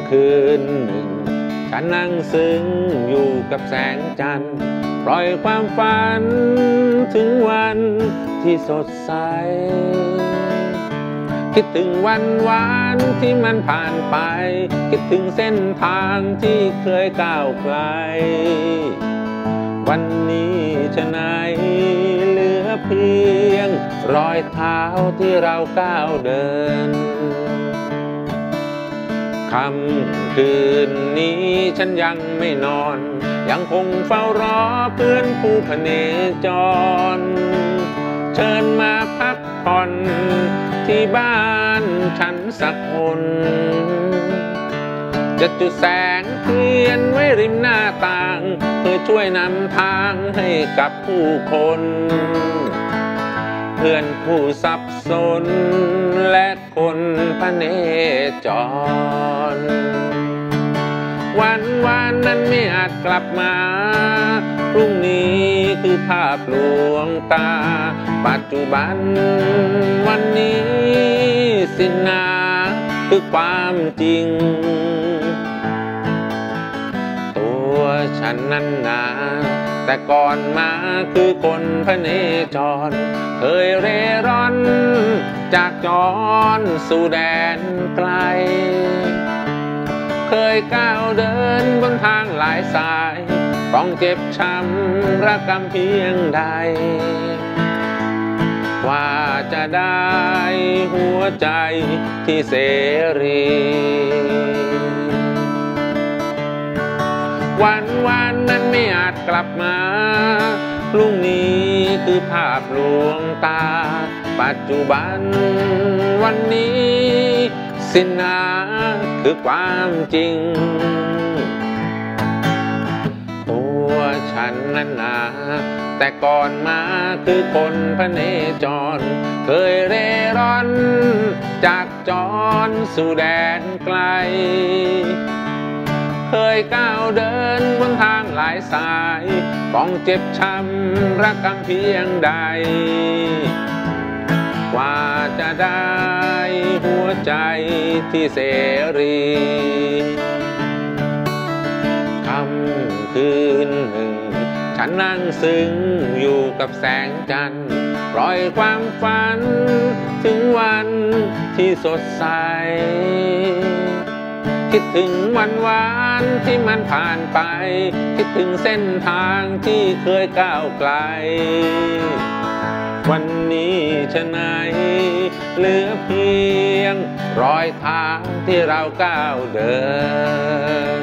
คืนหนึ่งฉันนั่งซึ้งอยู่กับแสงจันทร์ปล่อยความฝันถึงวันที่สดใสคิดถึงวันวานที่มันผ่านไปคิดถึงเส้นทางที่เคยก้าวไกลวันนี้ฉะไหนเหลือเพียงรอยเท้าที่เราก้าวเดินค่ำคืนนี้ฉันยังไม่นอนยังคงเฝ้ารอเพื่อนผู้พเนจรเชิญมาพักผ่อนที่บ้านฉันสักคนจะจุดแสงเทียนไว้ริมหน้าต่างเพื่อช่วยนำทางให้กับผู้คนเพื่อนผู้สับสนและคนพเนจรวันนั้นไม่อาจกลับมาพรุ่งนี้คือภาพลวงตาปัจจุบันวันนี้สินะคือความจริงตัวฉันนั้นนาแต่ก่อนมาคือคนพเนจรเคยเร่ร่อนจากจรสู่แดนไกลเคยก้าวเดินบนทางหลายสายต้องเจ็บช้ำระกำเพียงใดว่าจะได้หัวใจที่เสรีวันนั้นไม่อาจกลับมาพรุ่งนี้คือภาพลวงตาปัจจุบันวันนี้สินะคือความจริงตัวฉันนั้นนาแต่ก่อนมาคือคนพเนจรเคยเร่ร่อนจากจรสู่แดนไกลเคยก้าวเดินบนทางหลายสายต้องเจ็บช้ำระกำเพียงใดกว่าจะได้หัวใจที่เสรีค่ำคืนหนึ่งฉันนั่งซึ้งอยู่กับแสงจันทร์ปล่อยความฝันถึงวันที่สดใสคิดถึงวันวานที่มันผ่านไปคิดถึงเส้นทางที่เคยก้าวไกลวันนี้ฉะไหนเหลือเพียงรอยทางที่เราก้าวเดิน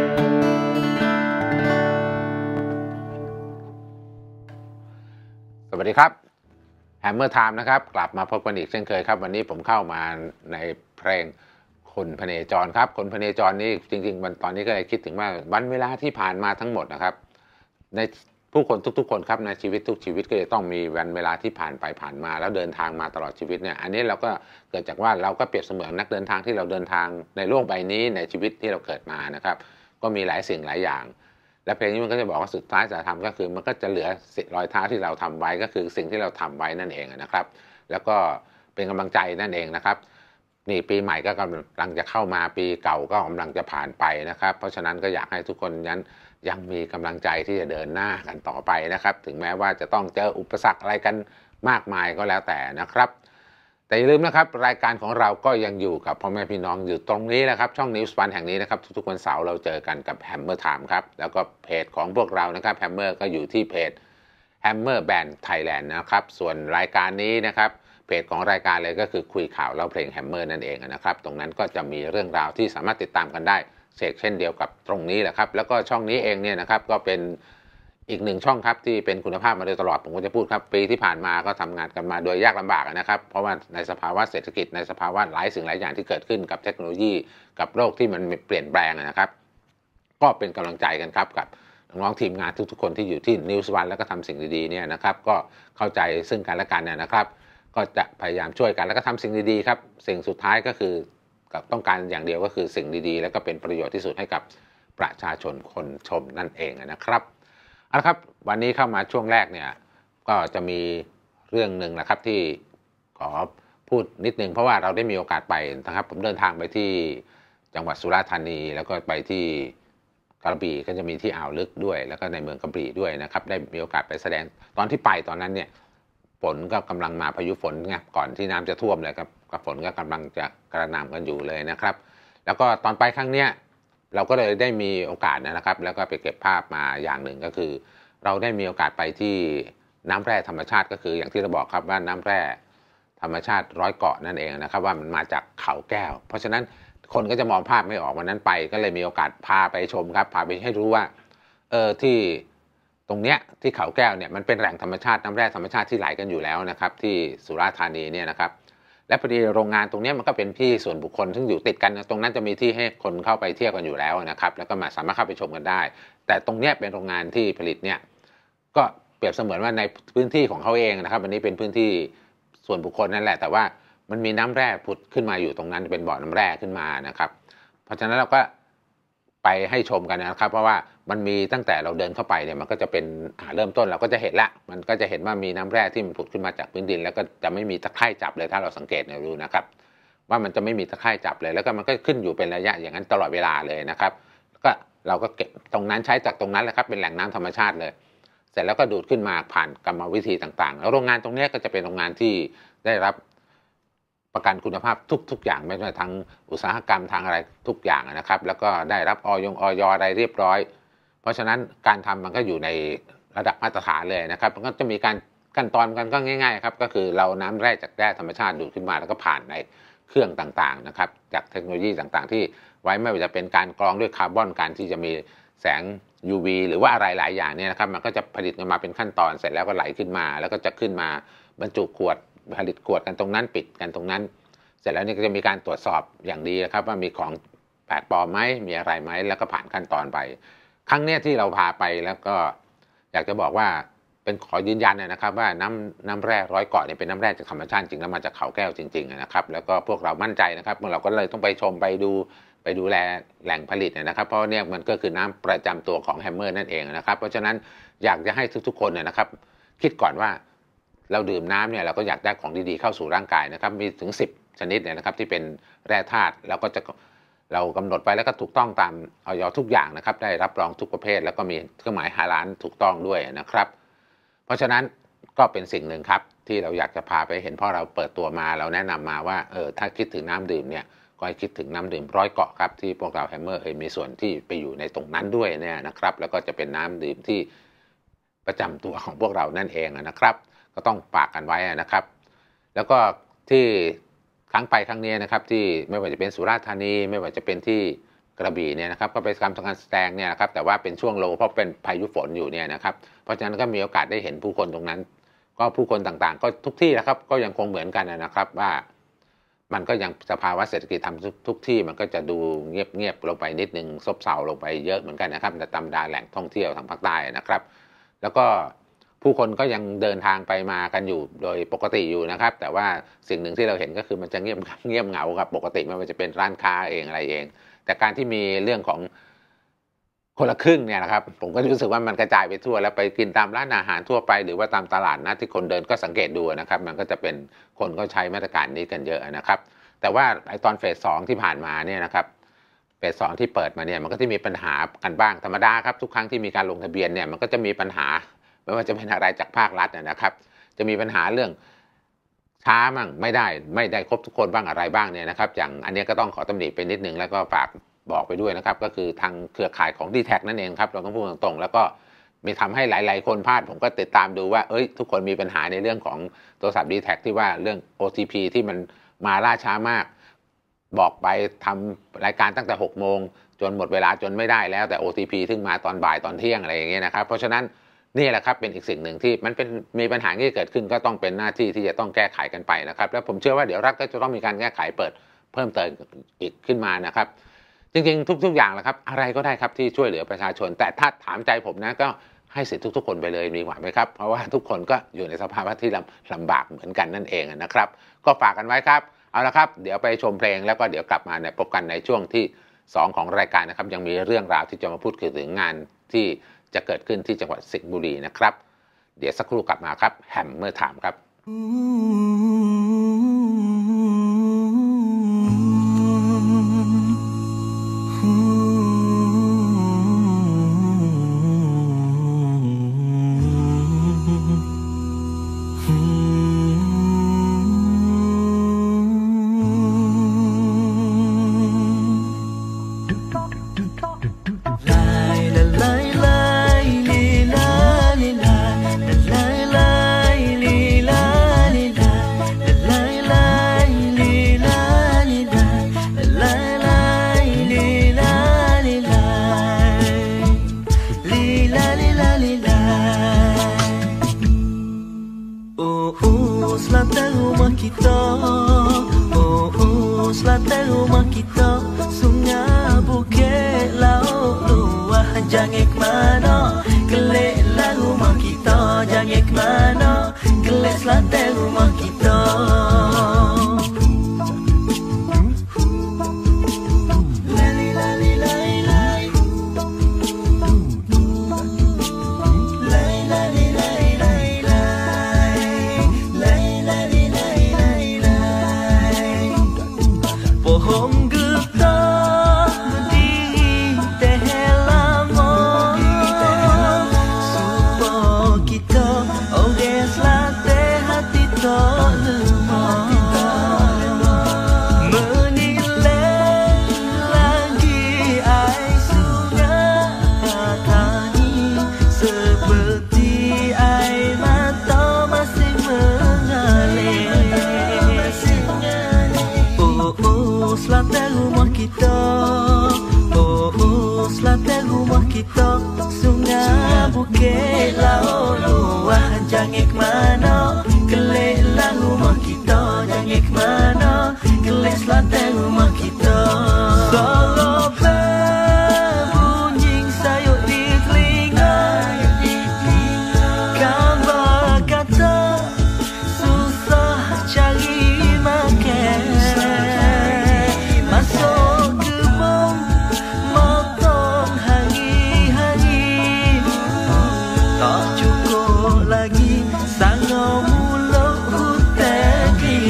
สวัสดีครับแฮมเมอร์ไทม์นะครับกลับมาพบกันอีกเช่นเคยครับวันนี้ผมเข้ามาในเพลงคนพเนจรครับคนพเนจรนี่จริงๆตอนนี้ก็เลยคิดถึงว่าวันเวลาที่ผ่านมาทั้งหมดนะครับในผู้คนทุกๆคนครับในชีวิตทุกชีวิตก็จะต้องมีวันเวลาที่ผ่านไปผ่านมาแล้วเดินทางมาตลอดชีวิตเนี่ยอันนี้เราก็เกิดจากว่าเราก็เปรียบเสมือนนักเดินทางที่เราเดินทางในโลกใบนี้ในชีวิตที่เราเกิดมานะครับก็มีหลายสิ่งหลายอย่างและเพลงนี้มันก็จะบอกว่าสุดท้ายจะทำก็คือมันก็จะเหลือรอยเท้าที่เราทำไว้ก็คือสิ่งที่เราทำไว้นั่นเองนะครับแล้วก็เป็นกำลังใจนั่นเองนะครับนี่ปีใหม่ก็กำลังจะเข้ามาปีเก่าก็กำลังจะผ่านไปนะครับเพราะฉะนั้นก็อยากให้ทุกคนนั้นยังมีกำลังใจที่จะเดินหน้ากันต่อไปนะครับถึงแม้ว่าจะต้องเจออุปสรรคอะไรกันมากมายก็แล้วแต่นะครับแต่อย่าลืมนะครับรายการของเราก็ยังอยู่กับพ่อแม่พี่น้องอยู่ตรงนี้นะครับช่อง News One แห่งนี้นะครับทุกๆวันเสาร์เราเจอกันกับ Hammer Time ครับแล้วก็เพจของพวกเรานะครับ Hammer ก็อยู่ที่เพจ Hammer Band Thailand นะครับส่วนรายการนี้นะครับเพจของรายการเลยก็คือคุยข่าวเล่าเพลง Hammer นั่นเองนะครับตรงนั้นก็จะมีเรื่องราวที่สามารถติดตามกันได้เช่นเดียวกับตรงนี้แหละครับแล้วก็ช่องนี้เองเนี่ยนะครับก็เป็นอีกหนึ่งช่องครับที่เป็นคุณภาพมาโดยตลอดผมก็จะพูดครับปีที่ผ่านมาก็ทำงานกันมาโดยยากลำบากนะครับเพราะว่าในสภาวะเศรษฐกิจในสภาวะหลายสิ่งหลายอย่างที่เกิดขึ้นกับเทคโนโลยีกับโลกที่มันเปลี่ยนแปลงนะครับก็เป็นกำลังใจกันครับกับน้องๆทีมงานทุกๆคนที่อยู่ที่ News One แล้วก็ทำสิ่งดีๆเนี่ยนะครับก็เข้าใจซึ่งกันและกันนะครับก็จะพยายามช่วยกันแล้วก็ทำสิ่งดีๆครับสิ่งสุดท้ายก็คือต้องการอย่างเดียวก็คือสิ่งดีๆแล้วก็เป็นประโยชน์ที่สุดให้กับประชาชนคนชมนั่นเองนะครับเอาละครับวันนี้เข้ามาช่วงแรกเนี่ยก็จะมีเรื่องหนึ่งนะครับที่ขอพูดนิดนึงเพราะว่าเราได้มีโอกาสไปนะครับผมเดินทางไปที่จังหวัดสุราษฎร์ธานีแล้วก็ไปที่กระบี่ก็จะมีที่อ่าวลึกด้วยแล้วก็ในเมืองกระบี่ด้วยนะครับได้มีโอกาสไปแสดงตอนที่ไปตอนนั้นเนี่ยฝนก็กำลังมาพายุฝนไงก่อนที่น้ำจะท่วมเลยครับฝนก็กำลังจะกระหน่ำกันอยู่เลยนะครับแล้วก็ตอนไปครั้งเนี้ยเราก็เลยได้มีโอกาสนะครับแล้วก็ไปเก็บภาพมาอย่างหนึ่งก็คือเราได้มีโอกาสไปที่น้ำแร่ธรรมชาติก็คืออย่างที่เราบอกครับว่าน้ำแร่ธรรมชาติ100 เกาะนั่นเองนะครับว่ามันมาจากเขาแก้วเพราะฉะนั้นคนก็จะมองภาพไม่ออกวันนั้นไปก็เลยมีโอกาสพาไปชมครับพาไปให้รู้ว่าที่ตรงเนี้ยที่เขาแก้วเนี่ยมันเป็นแหล่งธรรมชาติน้ำแร่ธรรมชาติที่ไหลกันอยู่แล้วนะครับที่สุราษฎร์ธานีเนี่ยนะครับและพอดีโรงงานตรงนี้มันก็เป็นที่ส่วนบุคคลซึ่งอยู่ติดกันตรงนั้นจะมีที่ให้คนเข้าไปเที่ยวกันอยู่แล้วนะครับแล้วก็สามารถเข้าไปชมกันได้แต่ตรงนี้เป็นโรงงานที่ผลิตเนี่ยก็เปรียบเสมือนว่าในพื้นที่ของเขาเองนะครับวันนี้เป็นพื้นที่ส่วนบุคคลนั่นแหละแต่ว่ามันมีน้ำแร่ผุดขึ้นมาอยู่ตรงนั้นเป็นบ่อน้ำแร่ขึ้นมานะครับเพราะฉะนั้นเราก็ไปให้ชมกันนะครับเพราะว่ามันมีตั้งแต่เราเดินเข้าไปเนี่ยมันก็จะเป็นเริ่มต้นเราก็จะเห็นละมันก็จะเห็นว่ามีน้ำแร่ที่มันผุดขึ้นมาจากพื้นดินแล้วก็จะไม่มีตะไคร่จับเลยถ้าเราสังเกตดูนะครับว่ามันจะไม่มีตะไคร่จับเลยแล้วก็มันก็ขึ้นอยู่เป็นระยะอย่างนั้นตลอดเวลาเลยนะครับก็เราก็เก็บตรงนั้นใช้จากตรงนั้นแหละครับเป็นแหล่งน้ำธรรมชาติเลยเสร็จแล้วก็ดูดขึ้นมาผ่านกรรมวิธีต่างๆแล้วโรงงานตรงนี้ก็จะเป็นโรงงานที่ได้รับประกันคุณภาพทุกอย่างไม่ว่าทั้งอุตสาหกรรมทางอะไรทุกอย่างนะครับแล้วก็ได้รับอยอะไรเรียบร้อยเพราะฉะนั้นการทำมันก็อยู่ในระดับมาตรฐานเลยนะครับมันก็จะมีการขั้นตอนกันก็ง่ายๆครับก็คือเราน้ำแร่จากแร่ธรรมชาติดูดขึ้นมาแล้วก็ผ่านในเครื่องต่างๆนะครับจากเทคโนโลยีต่างๆที่ไว้ไม่ว่าจะเป็นการกรองด้วยคาร์บอนการที่จะมีแสง UV หรือว่าอะไรหลายอย่างเนี่ยนะครับมันก็จะผลิตออกมาเป็นขั้นตอนเสร็จแล้วก็ไหลขึ้นมาแล้วก็จะขึ้นมาบรรจุขวดผลิตขวดกันตรงนั้นปิดกันตรงนั้นเสร็จแล้วนี่ก็จะมีการตรวจสอบอย่างดีนะครับว่ามีของแปลกปลอมไหมมีอะไรไหมแล้วก็ผ่านขั้นตอนไปครั้งนี้ที่เราพาไปแล้วก็อยากจะบอกว่าเป็นขอยืนยันนะครับว่าน้ำแร่100 เกาะเนี่ยเป็นน้ำแร่จากธรรมชาติจริงแล้วมาจากเขาแก้วจริงๆนะครับแล้วก็พวกเรามั่นใจนะครับเราก็เลยต้องไปชมไปดูแลแหล่งผลิตนะครับเพราะเนี่ยมันก็คือน้ำประจำตัวของแฮมเมอร์นั่นเองนะครับเพราะฉะนั้นอยากจะให้ทุกๆคนนะครับคิดก่อนว่าเราดื่มน้ำเนี่ยเราก็อยากได้ของดีๆเข้าสู่ร่างกายนะครับมีถึง10 ชนิดเนี่ยนะครับที่เป็นแร่ธาตุเรากำหนดไปแล้วก็ถูกต้องตามอย.ทุกอย่างนะครับได้รับรองทุกประเภทแล้วก็มีเครื่องหมายฮาลาลถูกต้องด้วยนะครับเพราะฉะนั้นก็เป็นสิ่งหนึ่งครับที่เราอยากจะพาไปเห็นเพราะเราเปิดตัวมาเราแนะนำมาว่าถ้าคิดถึงน้ำดื่มเนี่ยก็ให้คิดถึงน้ำดื่ม100 เกาะครับที่พวกเราแฮมเมอร์มีส่วนที่ไปอยู่ในตรงนั้นด้วยเนี่ยนะครับแล้วก็จะเป็นน้ำดื่มที่ประจำตัวของพวกเรานั่นเองนะครับก็ต้องฝากกันไว้นะครับแล้วก็ที่ครั้งนี้นะครับที่ไม่ว่าจะเป็นสุราษฎร์ธานีไม่ว่าจะเป็นที่กระบี่เนี่ยนะครับก็ไปทำการแสดงเนี่ยนะครับแต่ว่าเป็นช่วงโลเพราะเป็นพายุฝนอยู่เนี่ยนะครับเพราะฉะนั้นก็มีโอกาสได้เห็นผู้คนตรงนั้นก็ผู้คนต่างๆก็ทุกที่นะครับก็ยังคงเหมือนกันนะครับว่ามันก็ยังสภาวะเศรษฐกิจทำทุกที่มันก็จะดูเงียบลงไปนิดนึงซบเซาลงไปเยอะเหมือนกันนะครับในตำดาแหล่งท่องเที่ยวทางภาคใต้นะครับแล้วก็ผู้คนก็ยังเดินทางไปมากันอยู่โดยปกติอยู่นะครับแต่ว่าสิ่งหนึ่งที่เราเห็นก็คือมันจะเงียบเหงาครับปกติไม่ว่าจะเป็นร้านค้าเองอะไรเองแต่การที่มีเรื่องของคนละครึ่งเนี่ยนะครับผมก็รู้สึกว่ามันกระจายไปทั่วแล้วไปกินตามร้านอาหารทั่วไปหรือว่าตามตลาดนัดที่คนเดินก็สังเกตดูนะครับมันก็จะเป็นคนก็ใช้มาตรการนี้กันเยอะนะครับแต่ว่าไอตอนเฟส 2ที่ผ่านมาเนี่ยนะครับเฟส 2ที่เปิดมาเนี่ยมันก็จะมีปัญหากันบ้างธรรมดาครับทุกครั้งที่มีการลงทะเบียนเนี่ยมันก็จะมีปัญหาไม่ว่าจะเป็นอะไรจากภาครัฐนะครับจะมีปัญหาเรื่องช้าบ้างไม่ได้ครบทุกคนบ้างอะไรบ้างเนี่ยนะครับอย่างอันนี้ก็ต้องขอตำหนิไปนิดนึงแล้วก็ฝากบอกไปด้วยนะครับก็คือทางเครือข่ายของ D-Tag นั่นเองครับเราต้องพูดตรงๆแล้วก็มีทำให้หลายๆคนพลาดผมก็ติดตามดูว่าทุกคนมีปัญหาในเรื่องของโทรศัพท์ D-Tag ที่ว่าเรื่อง OTP ที่มันมาล่าช้ามากบอกไปทำรายการตั้งแต่6 โมงจนหมดเวลาจนไม่ได้แล้วแต่ OTP ถึงมาตอนบ่ายตอนเที่ยงอะไรอย่างเงี้ยนะครับเพราะฉะนั้นนี่แหละครับเป็นอีกสิ่งหนึ่งที่มันมีปัญหาที่เกิดขึ้นก็ต้องเป็นหน้าที่ที่จะต้องแก้ไขกันไปนะครับแล้วผมเชื่อว่าเดี๋ยวรัฐก็จะต้องมีการแก้ไขเปิดเพิ่มเติมอีกขึ้นมานะครับจริงๆทุกอย่างแหละครับอะไรก็ได้ครับที่ช่วยเหลือประชาชนแต่ถ้าถามใจผมนะก็ให้สิทธิทุกคนไปเลยดีกว่าไหมครับเพราะว่าทุกคนก็อยู่ในสภาวะที่ลำบากเหมือนกันนั่นเองนะครับก็ฝากกันไว้ครับเอาละครับเดี๋ยวไปชมเพลงแล้วก็เดี๋ยวกลับมาพบกันในช่วงที่2ของรายการนะครับยังมีเรื่องราวที่จะมาพูดคุยถึงงานที่จะเกิดขึ้นที่จังหวัดสิงห์บุรีนะครับเดี๋ยวสักครู่กลับมาครับแฮมเมอร์ไทม์ครับ kita. Oh oh, selatan rumah kita. Sungai, bukit, laut, luah, jangan ke mana. Keliklah rumah kita, jangan ke mana. Kelik selatan rumah kita. Sungai, bukit, laut, luah, jangan ke mana. Keliklah rumah kita, jangan ke mana. Kelik selatan rumah kita. Solo berbunyi sayup di telinga. Kabar kata susah cari makan. Masuk kebun motong hari-hari. Tak cukup lagi sanggup mulut hutan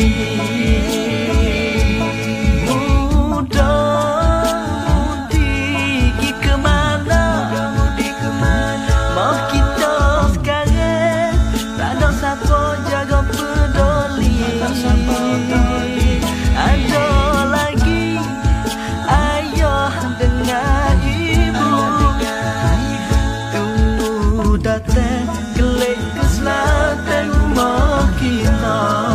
kering. Mudah-mudi ke mana? Mau kita sekarang tak ada siapa jaga peduli. Ada lagi ayah dengan ibu. Tunggu datang kelik ke selatan rumah kita.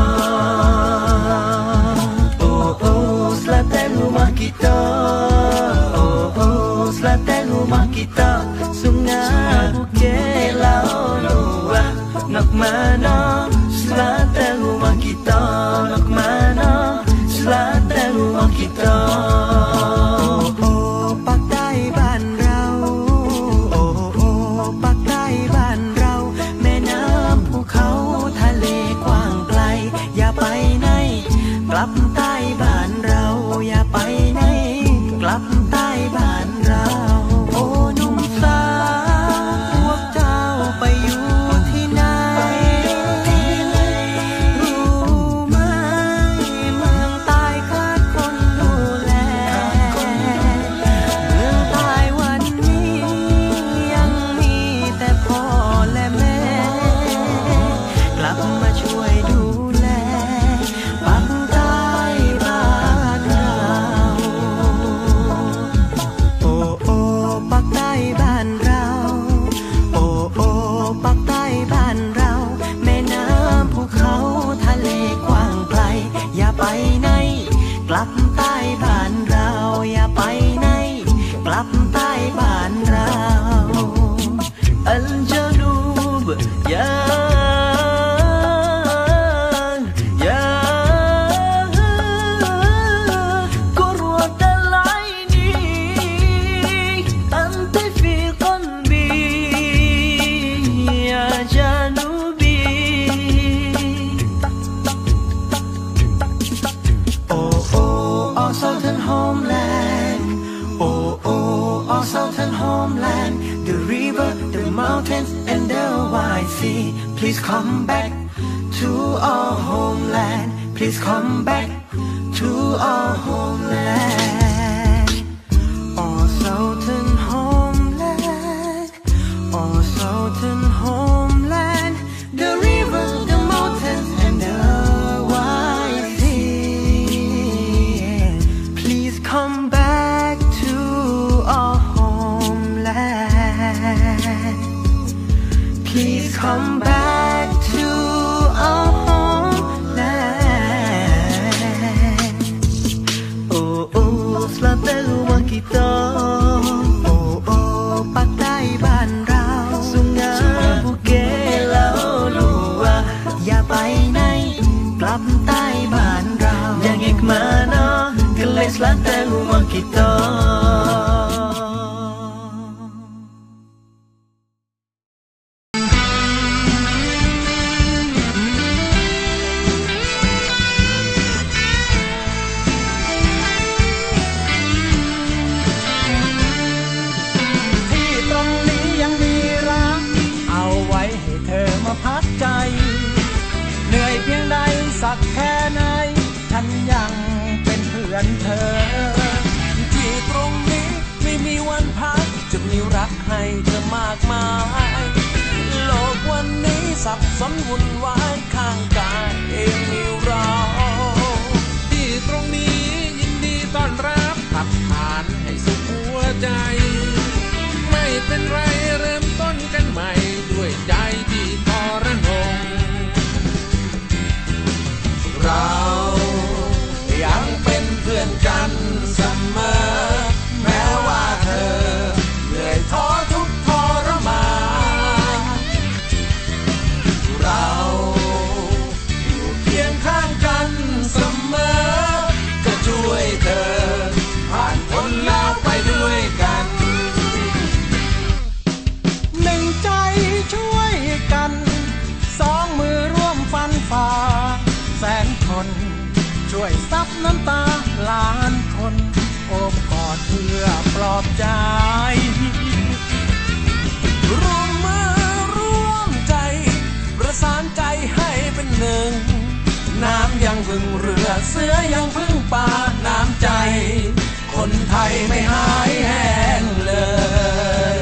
Oh oh, selatan rumah kita. Oh oh, selatan rumah kita. Sungai, bukit, laut, luah, nak mana? Selatan rumah kita. Nak mana? Selatan rumah kita.กลับใต้บ้านเราอย่าไปไหนกลับใต้บ้านเราโอ้หนุ่มสาวพวกเจ้าไปอยู่ที่ไหนรู้ไหมเมืองใต้ขาดคนดูแลเมืองใต้วันนี้ยังมีแต่พ่อและแม่กลับมาช่วยดูไปไหนกลับใต้บ้านเราอย่าไปไหนกลับใต้บ้านเราอันจะดูบยาSouthern homeland, the river, the mountains, and the wide sea. Please come back to our homeland. Please come back to our homeland. Our southern homeland, our southern homeland, the river, the mountains, and the wide sea. Please come back to our Please come back to our homeland. Oh oh, selatan rumah kita. Oh oh, pantai บ้านเรา sungai selatan rumah kita. สักแค่ไหนฉันยังเป็นเพื่อนเธอที่ตรงนี้ไม่มีวันพักจะมีรักให้เธอมากมายโลกวันนี้สับสนวุ่นวายข้างกายเองมีเราที่ตรงนี้ยินดีต้อนรับขับผ่านให้สุขหัวใจไม่เป็นไรเริ่มต้นกันใหม่ด้วยใจที่ทรนงเรายังเป็นเพื่อนกันเสมอแม้ว่าเธอเหนื่อยท้อทุกข์ทรมานเราอยู่เคียงข้างกันเสมอจะช่วยเธอผ่านพ้นแล้วไปด้วยกันหนึ่งใจช่วยกันสองมือร่วมฟันฝ่าแสนคนช่วยซับน้ำตาล้านคนโอบกอดเพื่อปลอบใจร่วมมือร่วมใจประสานใจให้เป็นหนึ่งน้ำยังพึ่งเรือเสือยังพึ่งป่าน้ำใจคนไทยไม่หายแห้งเลย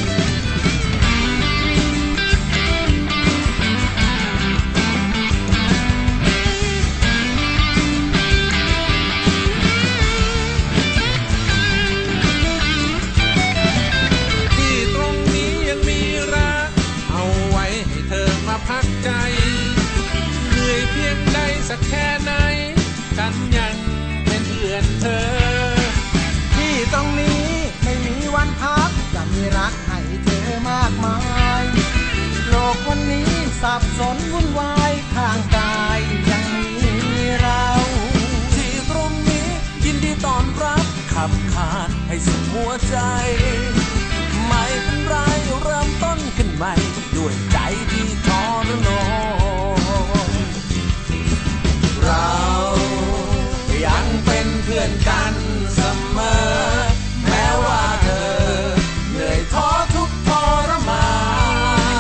พักใจเหนื่อยเพียงใดสักแค่ไหนฉันยังเป็นเพื่อนเธอที่ตรงนี้ไม่มีวันพักจะมีรักให้เธอมากมายโลกวันนี้สับสนวุ่นวายข้างกายยังมีเราที่ตรงนี้ยินดีต้อนรับขับขานให้สุดหัวใจไม่เป็นไรเริ่มต้นขึ้นใหม่ด้วยใจที่ทรนงเรายังเป็นเพื่อนกันเสมอแม้ว่าเธอเหนื่อยท้อทุกข์ทรมาน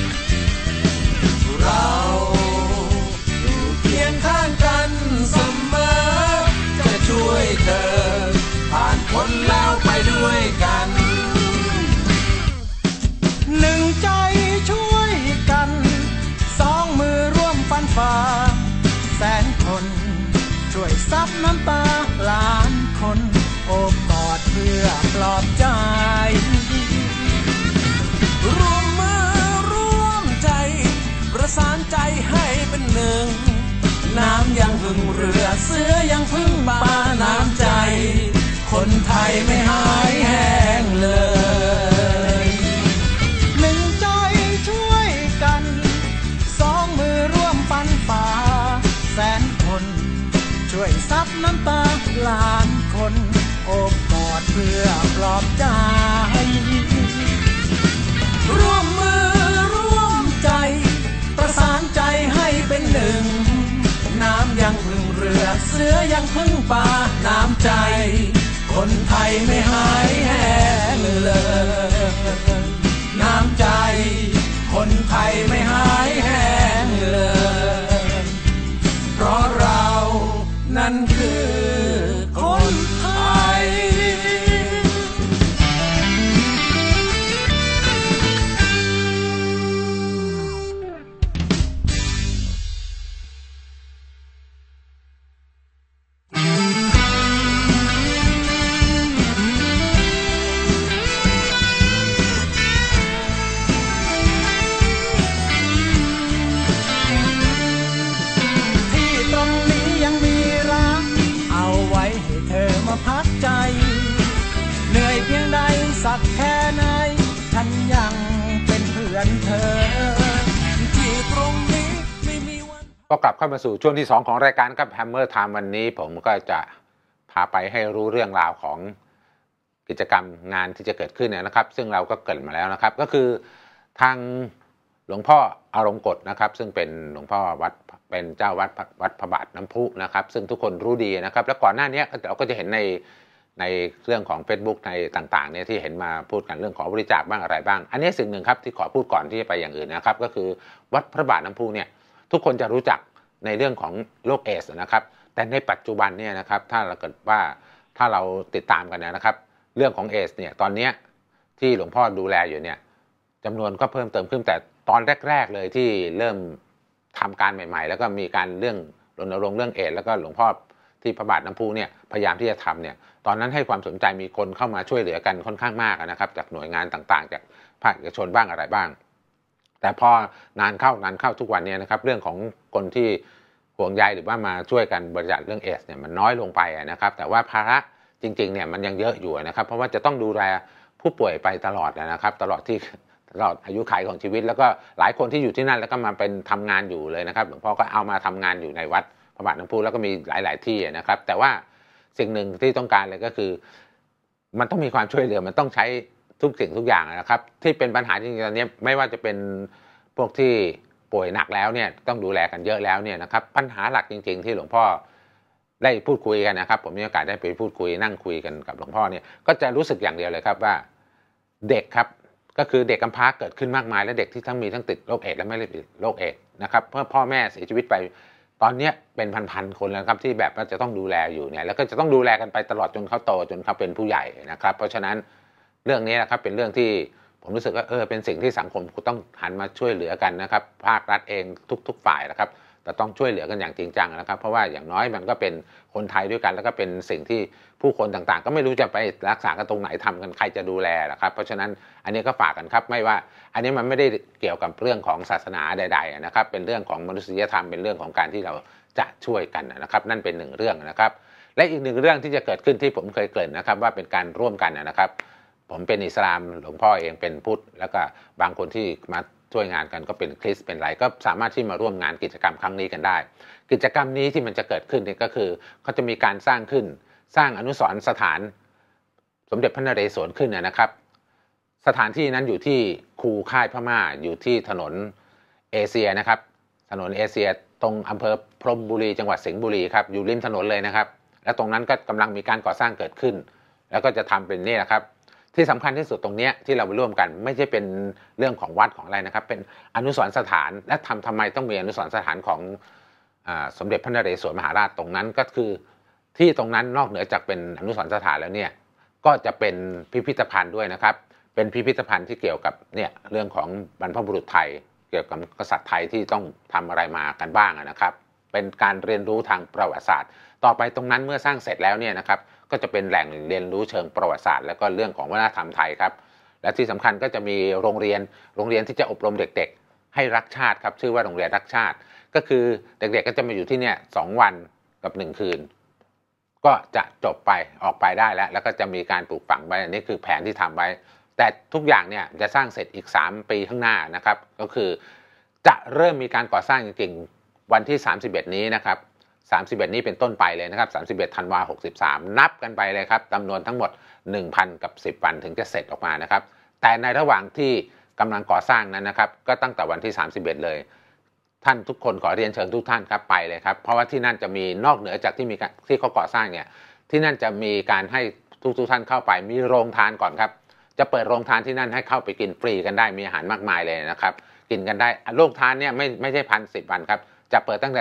เราอยู่เคียงข้างกันเสมอจะช่วยเธอผ่านพ้นแล้วไปด้วยกันหนึ่งใจช่วยกันสองมือร่วมฟันฝ่าแสนคนช่วยซับน้ำตาล้านคนโอบกอดเพื่อปลอบใจร่วมมือร่วมใจประสานใจให้เป็นหนึ่งน้ำยังพึ่งเรือเสือยังพึ่งป่าน้ำใจคนไทยไม่หายแห้งเลยหนึ่งใจช่วยกันสองมือร่วมฟันฝ่าแสนคนช่วยซับน้ำตาล้านคนโอบกอดเพื่อปลอบใจร่วมมือร่วมใจประสานใจให้เป็นหนึ่งน้ำยังพึ่งเรือเสือยังพึ่งป่าน้ำใจคนไทยไม่หายแห้งเลยน้ำใจคนไทยไม่หายแห้งเลยเพราะเรานั้นคือคนไทยพักใจเหนื่อยเพียงใดสักแค่ไหนฉันยังเป็นเพื่อนเธอที่ตรงนี้ไม่มีวันก็กลับเข้ามาสู่ช่วงที่2ของรายการกับ Hammer Time วันนี้ผมก็จะพพาไปให้รู้เรื่องราวของกิจกรรมงานที่จะเกิดขึ้นนะครับซึ่งเราก็เกริ่นมาแล้วนะครับก็คือทางหลวงพ่ออารมณ์กฎนะครับซึ่งเป็นหลวงพ่อวัดเป็นเจ้าวัดพระบาทน้ำพุนะครับซึ่งทุกคนรู้ดีนะครับแล้วก่อนหน้านี้เราก็จะเห็นในเรื่องของ Facebook ในต่างๆเนี่ยที่เห็นมาพูดกันเรื่องขอบริจาคบ้างอะไรบ้างอันนี้สิ่งหนึ่งครับที่ขอพูดก่อนที่จะไปอย่างอื่นนะครับก็คือวัดพระบาทน้ำพุเนี่ยทุกคนจะรู้จักในเรื่องของโรคเอดส์นะครับแต่ในปัจจุบันเนี่ยนะครับถ้าเราติดตามกันนะครับเรื่องของเอดส์เนี่ยตอนนี้ที่หลวงพ่อดูแลอยู่เนี่ยจำนวนก็เพิ่มเติมขึ้นแต่ตอนแรกๆเลยที่เริ่มทำการใหม่ๆแล้วก็มีการเรื่องรณรงค์เรื่องเอดส์แล้วก็หลวงพ่อที่พระบาทน้ำพุเนี่ยพยายามที่จะทำเนี่ยตอนนั้นให้ความสนใจมีคนเข้ามาช่วยเหลือกันค่อนข้างมากนะครับจากหน่วยงานต่างๆจากภาคเอกชนบ้างอะไรบ้างแต่พอนานเข้าทุกวันนี้นะครับเรื่องของคนที่ห่วงใยหรือว่ามาช่วยกันบริจาคเรื่องเอดส์เนี่ยมันน้อยลงไปนะครับแต่ว่าภาระจริงๆเนี่ยมันยังเยอะอยู่นะครับเพราะว่าจะต้องดูแลผู้ป่วยไปตลอดนะครับตลอดอายุขัยของชีวิตแล้วก็หลายคนที่อยู่ที่นั่นแล้วก็มาเป็นทำงานอยู่เลยนะครับหลวงพ่อก็เอามาทำงานอยู่ในวัดพระบาทน้ำพุแล้วก็มีหลายๆที่นะครับแต่ว่าสิ่งหนึ่งที่ต้องการเลยก็คือมันต้องมีความช่วยเหลือมันต้องใช้ทุกสิ่งทุกอย่างนะครับที่เป็นปัญหาจริงๆตอนนี้ไม่ว่าจะเป็นพวกที่ป่วยหนักแล้วเนี่ยต้องดูแลกันเยอะแล้วเนี่ยนะครับปัญหาหลักจริงๆที่หลวงพ่อได้พูดคุยกันนะครับผมมีโอกาสได้ไปพูดคุยนั่งคุยกันกับหลวงพ่อเนี่ยก็จะรู้สึกอย่างเดียวเลยครับว่าเด็กครับก็คือเด็กกำพร้าเกิดขึ้นมากมายและเด็กที่ทั้งมีทั้งติดโรคเอดส์และไม่ได้ติดโรคเอดส์นะครับเมื่อพ่อแม่เสียชีวิตไปตอนนี้เป็นพันๆคนแล้วครับที่แบบว่าจะต้องดูแลอยู่เนี่ยแล้วก็จะต้องดูแลกันไปตลอดจนเขาโตจนเขาเป็นผู้ใหญ่นะครับเพราะฉะนั้นเรื่องนี้นะครับเป็นเรื่องที่ผมรู้สึกว่าเป็นสิ่งที่สังคมต้องหันมาช่วยเหลือกันนะครับภาครัฐเองทุกฝ่ายนะครับแต่ต้องช่วยเหลือกันอย่างจริงจังนะครับเพราะว่าอย่างน้อยมันก็เป็นคนไทยด้วยกันแล้วก็เป็นสิ่งที่ผู้คนต่างๆก็ไม่รู้จะไปรักษากันตรงไหนทำกันใครจะดูแลนะครับเพราะฉะนั้นอันนี้ก็ฝากกันครับไม่ว่าอันนี้มันไม่ได้เกี่ยวกับเรื่องของศาสนาใดๆนะครับเป็นเรื่องของมนุษยธรรมเป็นเรื่องของการที่เราจะช่วยกันนะครับนั่นเป็นหนึ่งเรื่องนะครับและอีกหนึ่งเรื่องที่จะเกิดขึ้นที่ผมเคยเกริ่นนะครับว่าเป็นการร่วมกันนะครับผมเป็นอิสลามหลวงพ่อเองเป็นพุทธแล้วก็บางคนที่มาช่วยงานกันก็เป็นคริสต์เป็นไรก็สามารถที่มาร่วมงานกิจกรรมครั้งนี้กันได้กิจกรรมนี้ที่มันจะเกิดขึ้นนี่ก็คือเขาจะมีการสร้างอนุสรณ์สถานสมเด็จพระนเรศวรขึ้นนะครับสถานที่นั้นอยู่ที่คูค่ายพม่าอยู่ที่ถนนเอเชียนะครับถนนเอเชียตรงอำเภอพรหมบุรีจังหวัดสิงห์บุรีครับอยู่ริมถนนเลยนะครับและตรงนั้นก็กำลังมีการก่อสร้างเกิดขึ้นแล้วก็จะทำเป็นนี่นะครับที่สำคัญที่สุดตรงนี้ที่เราไปร่วมกันไม่ใช่เป็นเรื่องของวัดของอะไรนะครับเป็นอนุสรณ์สถานและทำไมต้องมีอนุสรณ์สถานของสมเด็จพระนเรศวรมหาราชตรงนั้นก็คือที่ตรงนั้นนอกเหนือจากเป็นอนุสรณ์สถานแล้วเนี่ยก็จะเป็นพิพิธภัณฑ์ด้วยนะครับเป็นพิพิธภัณฑ์ที่เกี่ยวกับเนี่ยเรื่องของบรรพบุรุษไทยเกี่ยวกับกษัตริย์ไทยที่ต้องทำอะไรมากันบ้างนะครับเป็นการเรียนรู้ทางประวัติศาสตร์ต่อไปตรงนั้นเมื่อสร้างเสร็จแล้วเนี่ยนะครับก็จะเป็นแหล่งเรียนรู้เชิงประวัติศาสตร์แล้วก็เรื่องของวัฒนธรรมไทยครับและที่สำคัญก็จะมีโรงเรียนที่จะอบรมเด็กๆให้รักชาติครับชื่อว่าโรงเรียนรักชาติก็คือเด็กๆก็จะมาอยู่ที่เนี่ย2 วันกับ1 คืนก็จะจบไปออกไปได้แล้วก็จะมีการปลูกฝังไว้อันนี้คือแผนที่ทำไว้แต่ทุกอย่างเนี่ยจะสร้างเสร็จอีก3 ปีข้างหน้านะครับก็คือจะเริ่มมีการก่อสร้างจริงๆวันที่31นี้นะครับ31นี้เป็นต้นไปเลยนะครับ31 ธันวาคม 63นับกันไปเลยครับจำนวนทั้งหมด 1,000 กับ 10 วันถึงจะเสร็จออกมานะครับแต่ในระหว่างที่กำลังก่อสร้างนั้นนะครับก็ตั้งแต่วันที่31เลยท่านทุกคนขอเรียนเชิญทุกท่านครับไปเลยครับเพราะว่าที่นั่นจะมีนอกเหนือจากที่เขาก่อสร้างเนี่ยที่นั่นจะมีการให้ทุกท่านเข้าไปมีโรงทานก่อนครับจะเปิดโรงทานที่นั่นให้เข้าไปกินฟรีกันได้มีอาหารมากมายเลยนะครับกินกันได้โรงทานเนี่ยไม่ใช่1,010 วันครับจะเปิดตั้งแต่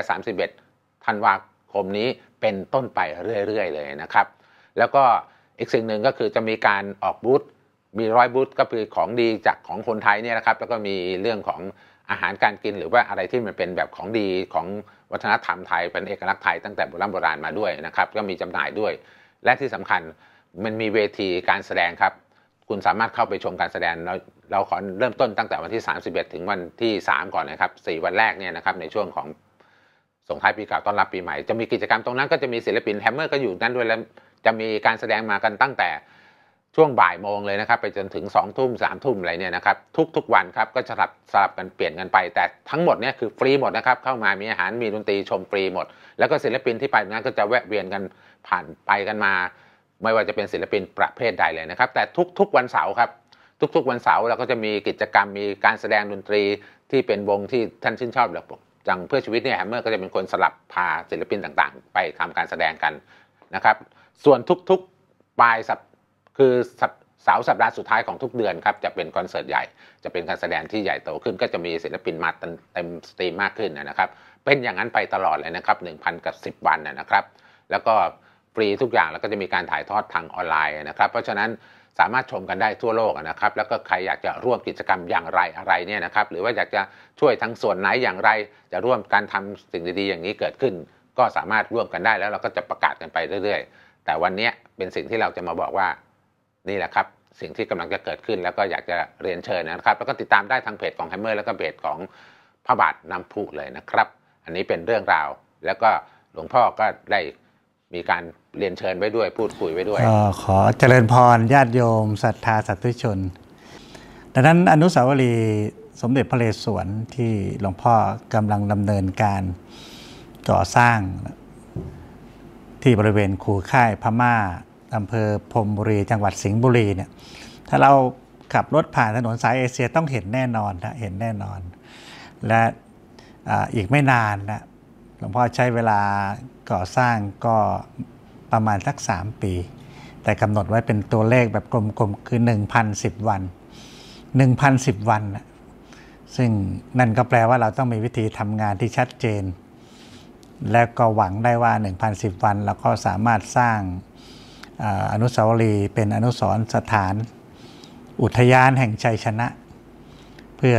31 ธันวาคมนี้เป็นต้นไปเรื่อยๆเลยนะครับแล้วก็อีกสิ่งหนึ่งก็คือจะมีการออกบูธมี100 บูธก็คือของดีจากของคนไทยเนี่ยนะครับแล้วก็มีเรื่องของอาหารการกินหรือว่าอะไรที่มันเป็นแบบของดีของวัฒนธรรมไทยเป็นเอกลักษณ์ไทยตั้งแต่โบราณมาด้วยนะครับก็มีจำหน่ายด้วยและที่สำคัญมันมีเวทีการแสดงครับคุณสามารถเข้าไปชมการแสดงเราขอเริ่มต้นตั้งแต่วันที่31ถึงวันที่3ก่อนนะครับ4 วันแรกเนี่ยนะครับในช่วงของส่งท้ายปีเก่าต้อนรับปีใหม่จะมีกิจกรรมตรงนั้นก็จะมีศิลปินแฮมเมอร์ก็อยู่นั่นด้วยแล้วจะมีการแสดงมากันตั้งแต่ช่วงบ่ายโมงเลยนะครับไปจนถึง2 ทุ่ม3 ทุ่มอะไรเนี่ยนะครับทุกวันครับก็สลับกันเปลี่ยนกันไปแต่ทั้งหมดเนี่ยคือฟรีหมดนะครับเข้ามามีอาหารมีดนตรีชมฟรีหมดแล้วก็ศิลปินที่ไปนั้นก็จะแวะเวียนกันผ่านไปกันมาไม่ว่าจะเป็นศิลปินประเภทใดเลยนะครับแต่ทุกวันเสาร์ครับทุกวันเสาร์เราก็จะมีกิจกรรมมีการแสดงดนตรีที่เป็นวงที่ท่านชื่นชอบอย่างเพื่อชีวิตเนี่ยแฮมเมอร์ก็จะเป็นคนสลับพาศิลปินต่างๆไปทำการแสดงกันนะครับส่วนทุกปลายคือเสาร์สัปดาห์สุดท้ายของทุกเดือนครับจะเป็นคอนเสิร์ตใหญ่จะเป็นการแสดงที่ใหญ่โตขึ้นก็จะมีศิลปินมาเต็มสตรีมมากขึ้นนะครับเป็นอย่างนั้นไปตลอดเลยนะครับ 1,010 วันนะครับแล้วก็ฟรีทุกอย่างแล้วก็จะมีการถ่ายทอดทางออนไลน์นะครับเพราะฉะนั้นสามารถชมกันได้ทั่วโลกนะครับแล้วก็ใครอยากจะร่วมกิจกรรมอย่างไรอะไรเนี่ยนะครับหรือว่าอยากจะช่วยทั้งส่วนไหนอย่างไรจะร่วมการทำสิ่งดีๆอย่างนี้เกิดขึ้นก็สามารถร่วมกันได้แล้วเราก็จะประกาศกันไปเรื่อยๆแต่วันนี้เป็นสิ่งที่เราจะมาบอกว่านี่แหละครับสิ่งที่กำลังจะเกิดขึ้นแล้วก็อยากจะเรียนเชิญนะครับแล้วก็ติดตามได้ทางเพจของแฮมเมอร์แล้วก็เพจของพระบาทน้ำพุเลยนะครับอันนี้เป็นเรื่องราวแล้วก็หลวงพ่อก็ได้มีการเรียนเชิญไว้ด้วยพูดคุยไว้ด้วยขอเจริญพรญาติโยมศรัทธาสาธุชนดังนั้นอนุสาวรีย์สมเด็จพระนเรศวรที่หลวงพ่อกำลังดำเนินการก่อสร้างที่บริเวณคูค่ายพม่าอำเภอพรหมบุรีจังหวัดสิงห์บุรีเนี่ยถ้าเราขับรถผ่านถนนสายเอเชียต้องเห็นแน่นอนนะเห็นแน่นอนและอีกไม่นานนะหลวงพ่อใช้เวลาก่อสร้างก็ประมาณสัก3 ปีแต่กำหนดไว้เป็นตัวเลขแบบกลมๆคือ 1,010 วัน 1,010 วันนะซึ่งนั่นก็แปลว่าเราต้องมีวิธีทำงานที่ชัดเจนและก็หวังได้ว่า 1,010 วันเราก็สามารถสร้างอนุสาวรีย์เป็นอนุสรณ์สถานอุทยานแห่งชัยชนะเพื่อ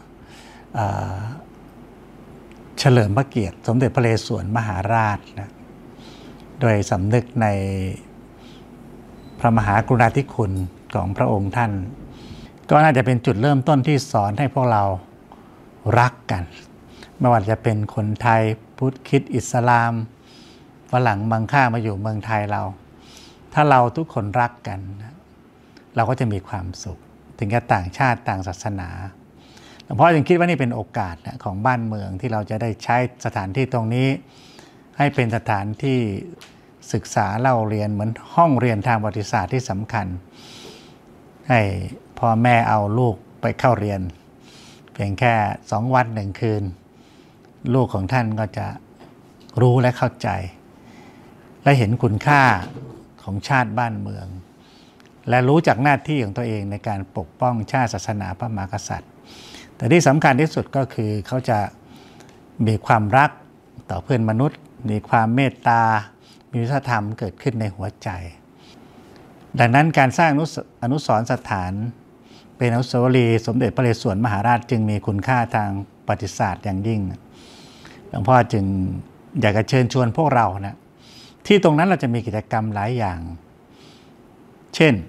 เฉลิมพระเกียรติสมเด็จพระนเรศวรมหาราชนะโดยสำนึกในพระมหากรุณาธิคุณของพระองค์ท่านก็น่าจะเป็นจุดเริ่มต้นที่สอนให้พวกเรารักกันไม่ว่าจะเป็นคนไทยพุทธคริสต์อิสลามฝรั่งบางค่ามาอยู่เมืองไทยเราถ้าเราทุกคนรักกันเราก็จะมีความสุขถึงกับต่างชาติต่างศาสนาหลวงพ่อจึงคิดว่านี่เป็นโอกาสของบ้านเมืองที่เราจะได้ใช้สถานที่ตรงนี้ให้เป็นสถานที่ศึกษาเล่าเรียนเหมือนห้องเรียนทางประวัติศาสตร์ที่สำคัญให้พ่อแม่เอาลูกไปเข้าเรียนเพียงแค่2 วัน 1 คืนลูกของท่านก็จะรู้และเข้าใจและเห็นคุณค่าของชาติบ้านเมืองและรู้จักหน้าที่ของตัวเองในการปกป้องชาติศาสนาพระมหากษัตริย์แต่ที่สำคัญที่สุดก็คือเขาจะมีความรักต่อเพื่อนมนุษย์มีความเมตตามีศีลธรรมเกิดขึ้นในหัวใจดังนั้นการสร้างอนุสรณ์สถานเป็นอนุสาวรีย์สมเด็จพระนเรศวรมหาราชจึงมีคุณค่าทางประวัติศาสตร์อย่างยิ่งหลวงพ่อจึงอยากจะเชิญชวนพวกเรานะที่ตรงนั้นเราจะมีกิจกรรมหลายอย่างเช่น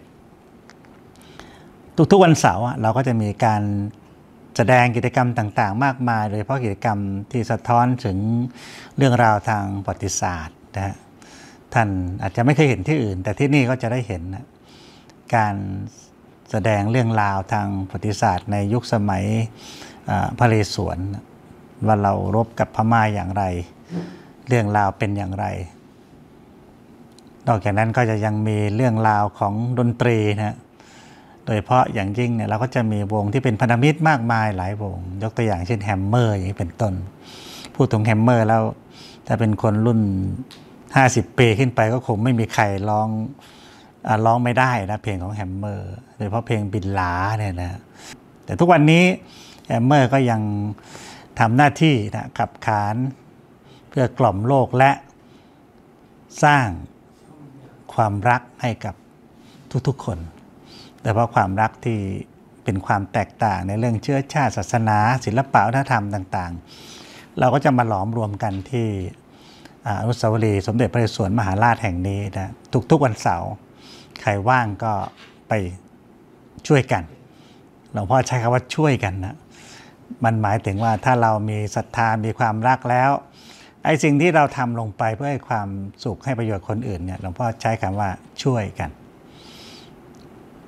ทุกวันเสาร์เราก็จะมีการแสดงกิจกรรมต่างๆมากมายโดยเฉพาะกิจกรรมที่สะท้อนถึงเรื่องราวทางประวัติศาสตร์นะท่านอาจจะไม่เคยเห็นที่อื่นแต่ที่นี่ก็จะได้เห็นนะการแสดงเรื่องราวทางประวัติศาสตร์ในยุคสมัยพระนเรศวรว่าเรารบกับพม่าอย่างไรเรื่องราวเป็นอย่างไรนอกจากนั้นก็จะยังมีเรื่องราวของดนตรีนะโดยเฉพาะอย่างยิ่งเนี่ยเราก็จะมีวงที่เป็นพันธมิตรมากมายหลายวงยกตัวอย่างเช่นแฮมเมอร์อย่างนี้เป็นต้นพูดถึงแฮมเมอร์แล้วถ้าเป็นคนรุ่น50 ปีขึ้นไปก็คงไม่มีใครร้องไม่ได้นะเพลงของแฮมเมอร์โดยเฉพาะเพลงบินหลาเนี่ยนะแต่ทุกวันนี้แฮมเมอร์ก็ยังทำหน้าที่นะขับขานเพื่อกล่อมโลกและสร้างความรักให้กับทุกๆคนโดยเฉพาะความรักที่เป็นความแตกต่างในเรื่องเชื้อชาติศาสนาศิลปะวัฒนธรรมต่างๆเราก็จะมาหลอมรวมกันที่อนุสาวรีย์สมเด็จพระนเรศวรมหาราชแห่งนี้นะทุกวันเสาร์ใครว่างก็ไปช่วยกันหลวงพ่อใช้คำว่าช่วยกันนะมันหมายถึงว่าถ้าเรามีศรัทธามีความรักแล้วไอ้สิ่งที่เราทำลงไปเพื่อให้ความสุขให้ประโยชน์คนอื่นเนี่ยหลวงพ่อใช้คำว่าช่วยกัน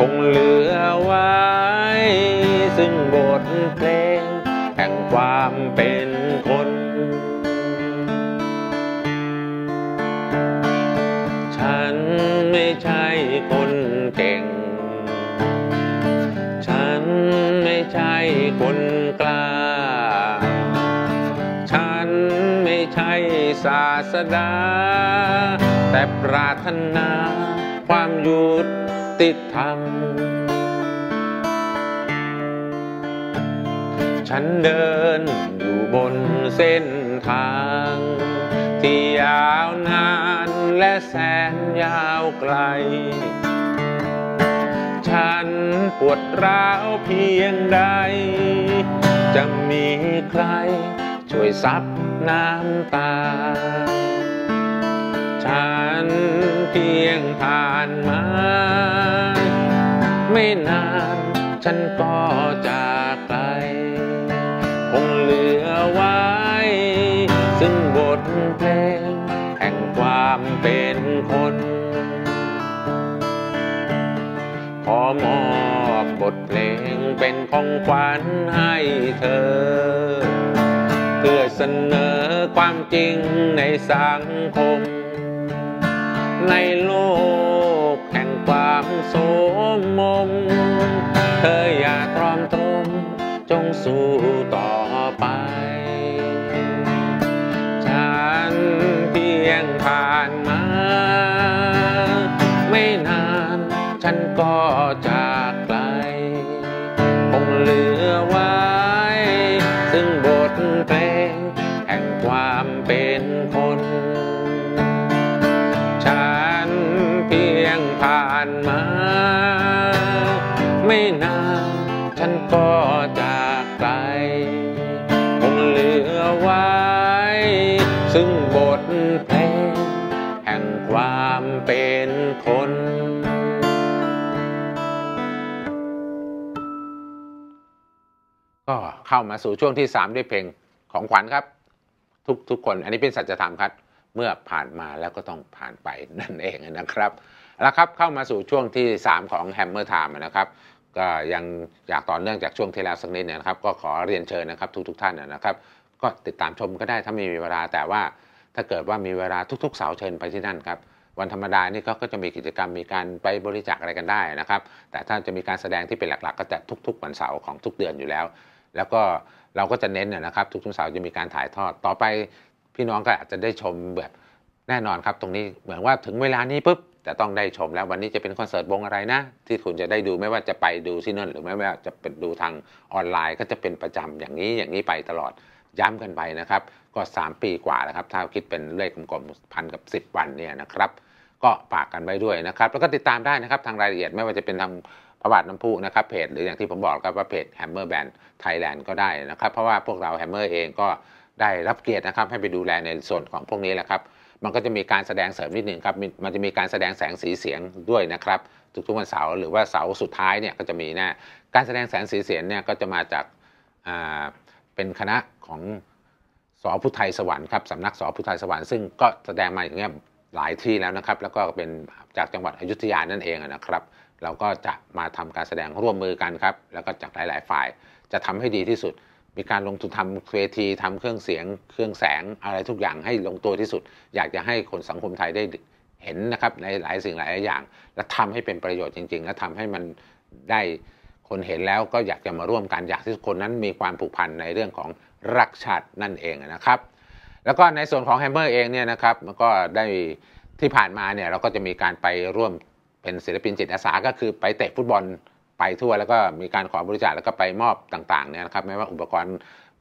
คงเหลือไว้ซึ่งบทเพลงแห่งความเป็นคนฉันไม่ใช่คนเก่งฉันไม่ใช่คนกล้าฉันไม่ใช่ศาสดาแต่ปรารถนาความยุติธรรมฉันเดินอยู่บนเส้นทางที่ยาวนานและแสนยาวไกลฉันปวดร้าวเพียงใดจะมีใครช่วยซับน้ำตาฉันเพียงผ่านมาไม่นานฉันก็จากไกลคงเหลือไว้ซึ่งบทเพลงแห่งความเป็นคนขอมอบบทเพลงเป็นของขวัญให้เธอเพื่อเสนอความจริงในสังคมในโลกแห่งความโสมมเธออย่าตรอมตรมจงสู้ต่อไปฉันเพียงผ่านมาไม่นานฉันก็จากไกลคงเหลือไว้ซึ่งบทเพลงแห่งความเป็นคนฉันเพียงผ่านมาไม่นานฉันก็จากไกลคงเหลือไว้ซึ่งบทเพลงแห่งความเป็นคนก็เข้ามาสู่ช่วงที่3ด้วยเพลงของขวัญครับทุกคนอันนี้เป็นสัจธรรมครับเมื่อผ่านมาแล้วก็ต้องผ่านไปนั่นเองนะครับแล้วครับเข้ามาสู่ช่วงที่3ของ Hammer Time นะครับก็ยังอยากต่อเนื่องจากช่วงที่แล้วสักนิดนะครับก็ขอเรียนเชิญนะครับทุกท่านนะครับก็ติดตามชมก็ได้ถ้ามีเวลาแต่ว่าถ้าเกิดว่ามีเวลาทุกๆเสาร์เชิญไปที่นั่นครับวันธรรมดานี่ก็จะมีกิจกรรมมีการไปบริจาคอะไรกันได้นะครับแต่ถ้าจะมีการแสดงที่เป็นหลักๆก็จะทุกๆวันเสาร์ของทุกเดือนอยู่แล้วแล้วก็เราก็จะเน้นนะครับทุกๆเสาร์จะมีการถ่ายทอดต่อไปพี่น้องก็อาจจะได้ชมแบบแน่นอนครับตรงนี้เหมือนว่าถึงเวลานี้ปุ๊บจะต้องได้ชมแล้ววันนี้จะเป็นคอนเสิร์ตวงอะไรนะที่คุณจะได้ดูไม่ว่าจะไปดูที่นั่นหรือไม่ว่าจะเป็นดูทางออนไลน์ก็จะเป็นประจำอย่างนี้ไปตลอดย้ำกันไปนะครับก็3 ปีกว่าแล้วครับถ้าคิดเป็นเลขกลมๆพันกับ10 วันเนี่ยนะครับก็ฝากกันไว้ด้วยนะครับแล้วก็ติดตามได้นะครับทางรายละเอียดไม่ว่าจะเป็นทางพระบาทน้ำพุนะครับเพจหรืออย่างที่ผมบอกครับว่าเพจ Hammer Band Thailand ก็ได้นะครับเพราะว่าพวกเรา Hammer เองก็ได้รับเกียรตินะครับให้ไปดูแลในส่วนของพวกนี้แหละครับมันก็จะมีการแสดงเสริมนิดนึงครับมันจะมีการแสดงแสงสีเสียงด้วยนะครับทุกๆวันเสาร์หรือว่าเสาร์สุดท้ายเนี่ยก็จะมีการแสดงแสงสีเสียงเนี่ยก็จะมาจากเป็นคณะของส.พุทธไทยสวรรค์ครับสำนักส.พุทธไทยสวรรค์ซึ่งก็แสดงมาอย่างเงี้ยหลายที่แล้วนะครับแล้วก็เป็นจากจังหวัดอยุธยานั่นเองนะครับเราก็จะมาทำการแสดงร่วมมือกันครับแล้วก็จากหลายๆฝ่ายจะทำให้ดีที่สุดมีการลงทุนทำเวทีทำเครื่องเสียงเครื่องแสงอะไรทุกอย่างให้ลงตัวที่สุดอยากจะให้คนสังคมไทยได้เห็นนะครับในหลายสิ่งหลายอย่างและทำให้เป็นประโยชน์จริงๆและทำให้มันได้คนเห็นแล้วก็อยากจะมาร่วมกันอยากที่คนนั้นมีความผูกพันในเรื่องของรักชาตินั่นเองนะครับแล้วก็ในส่วนของ Hammer เองเนี่ยนะครับมันก็ได้ที่ผ่านมาเนี่ยเราก็จะมีการไปร่วมเป็นศิลปินจิตอาสาก็คือไปเตะฟุตบอลไปทั่วแล้วก็มีการขอบริจาคแล้วก็ไปมอบต่างๆเนี่ยนะครับไม่ว่าอุปกรณ์